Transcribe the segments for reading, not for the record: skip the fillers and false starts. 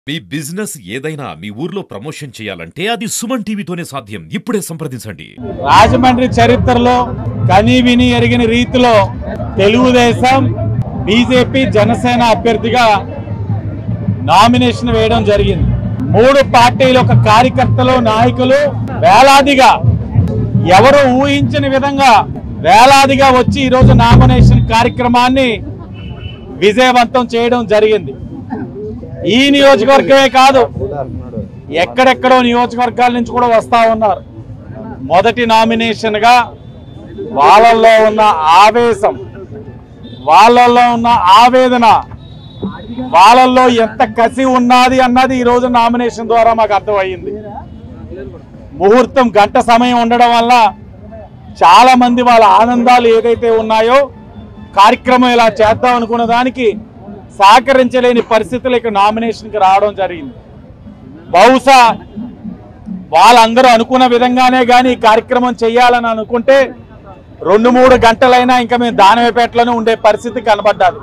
మీ business ఏదైనా మీ ఊర్లో promotion చేయాలంటే అది సుమన్ టీవీతోనే సాధ్యం. ఇప్పుడే సంప్రదించండి. రాజమండ్రి చరిత్రలో కని విని ఎరిగిన రీతిలో తెలుగుదేశం బీజేపీ జనసేన అభ్యర్థిగా నామినేషన్ వేయడం జరిగింది. మూడు పార్టీల యొక్క కార్యకర్తలు నాయకులు వేలాదిగా ఎవరు ఊహించని విధంగా వేలాదిగా వచ్చి ఈరోజు నామినేషన్ కార్యక్రమాన్ని విజయవంతం చేయడం జరిగింది. ఈ నియోజకవర్గమే కాదు, ఎక్కడెక్కడో నియోజకవర్గాల నుంచి కూడా వస్తా ఉన్నారు. మొదటి నామినేషన్ గా వాళ్ళల్లో ఉన్న ఆవేశం, వాళ్ళల్లో ఉన్న ఆవేదన, వాళ్ళల్లో ఎంత కసి ఉన్నది అన్నది ఈ రోజు నామినేషన్ ద్వారా మాకు అర్థమయ్యింది. ముహూర్తం గంట సమయం ఉండడం వల్ల చాలా మంది వాళ్ళ ఆనందాలు ఏదైతే ఉన్నాయో కార్యక్రమం ఇలా చేద్దాం అనుకున్న దానికి సహకరించలేని పరిస్థితులు ఇక్కడ నామినేషన్కి రావడం జరిగింది. బహుశా వాళ్ళందరూ అనుకున్న విధంగానే కానీ ఈ కార్యక్రమం చేయాలని అనుకుంటే 2-3 గంటలైనా ఇంకా మేము దానవేపేటలోనే ఉండే పరిస్థితి కనబడ్డాది.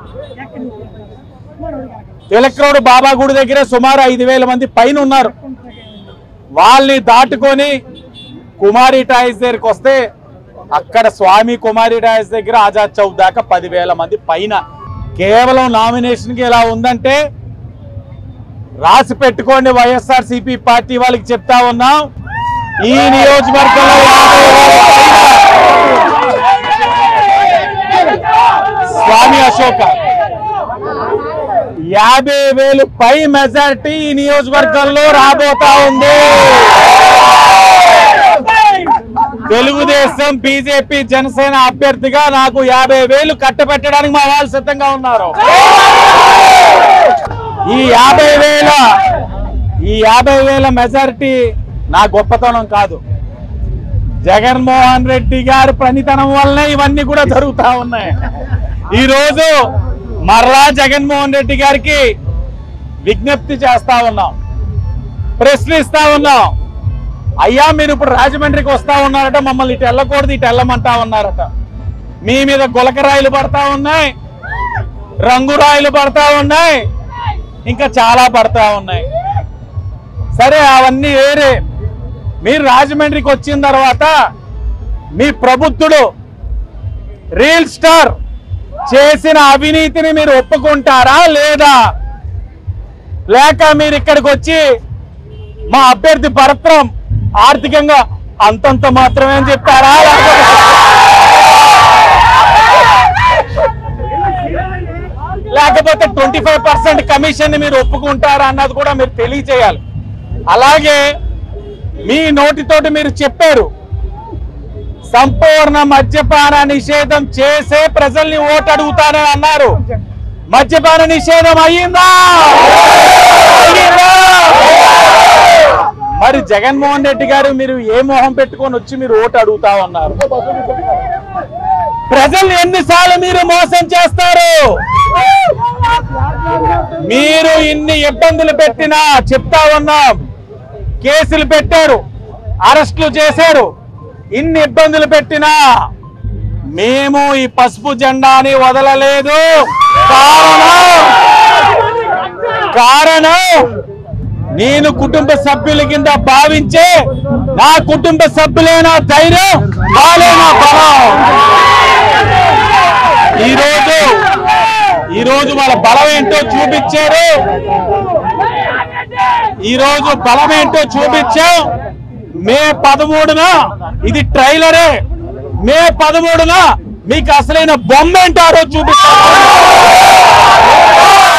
తిలక్ రోడ్ బాబా గుడి దగ్గర సుమారు 5,000 మంది పైన ఉన్నారు. వాళ్ళని దాటుకొని కుమారి టాయిస్ దగ్గరికి వస్తే అక్కడ స్వామి కుమారి టాయిస్ దగ్గర ఆజాద్ చౌక్ దాకా 10,000 మంది పైన. కేవలం నామినేషన్కి ఎలా ఉందంటే రాసి పెట్టుకోండి, వైఎస్ఆర్సీపీ పార్టీ వాళ్ళకి చెప్తా ఉన్నాం, ఈ నియోజకవర్గంలో స్వామి అశోక 50,000 పై మెజారిటీ ఈ నియోజకవర్గంలో రాబోతా ఉంది. తెలుగుదేశం బీజేపీ జనసేన అభ్యర్థిగా నాకు 50,000 కట్టబెట్టడానికి మా వాళ్ళు సిద్ధంగా ఉన్నారు. ఈ 50,000 మెజారిటీ నా గొప్పతనం కాదు, జగన్మోహన్ రెడ్డి గారి పనితనం వల్లనే ఇవన్నీ కూడా జరుగుతా ఉన్నాయి. ఈరోజు మరలా జగన్మోహన్ రెడ్డి గారికి విజ్ఞప్తి చేస్తా ఉన్నాం, ప్రశ్నిస్తా ఉన్నాం. అయ్యా, మీరు ఇప్పుడు రాజమండ్రికి వస్తా ఉన్నారట, మమ్మల్ని ఇటు వెళ్ళకూడదు, ఇటు వెళ్ళమంటా ఉన్నారట. మీ మీద గులకరాయిలు పడతా ఉన్నాయి, రంగురాయిలు పడతా ఉన్నాయి, ఇంకా చాలా పడతా ఉన్నాయి. సరే, అవన్నీ వేరే. మీరు రాజమండ్రికి వచ్చిన తర్వాత మీ ప్రబుద్ధుడు రియల్ స్టార్ చేసిన అవినీతిని మీరు ఒప్పుకుంటారా లేదా? లేక మీరు ఇక్కడికి వచ్చి మా అభ్యర్థి భరత్రం ఆర్థికంగా అంతంత మాత్రమే అని చెప్తారా? లేకపోతే 25% కమిషన్ మీరు ఒప్పుకుంటారా అన్నది కూడా మీరు తెలియజేయాలి. అలాగే మీ నోటితోటి మీరు చెప్పారు, సంపూర్ణ మద్యపాన నిషేధం చేసే ప్రజల్ని ఓటు అడుగుతానని అన్నారు. మద్యపాన నిషేధం అయ్యిందా? మరి జగన్మోహన్ రెడ్డి గారు మీరు ఏ మొహం పెట్టుకొని వచ్చి మీరు ఓటు అడుగుతా ఉన్నారు? ప్రజల్ని ఎన్నిసార్లు మీరు మోసం చేస్తారు? మీరు ఇన్ని ఇబ్బందులు పెట్టినా చెప్తా ఉన్నాం, కేసులు పెట్టారు, అరెస్టులు చేశారు, ఇన్ని ఇబ్బందులు పెట్టినా మేము ఈ పసుపు జెండాని వదలలేదు. కారణం నేను కుటుంబ సభ్యుల కింద భావించే నా కుటుంబ సభ్యులైన ధైర్యం, వాళ్ళే నా బలం. ఈరోజు వాళ్ళ బలం ఏంటో చూపించారు. ఈరోజు బలం ఏంటో చూపించాం. మే 13న ఇది ట్రైలరే, మే 13న మీకు అసలైన బొమ్మ ఏంటారో చూపిస్తాం.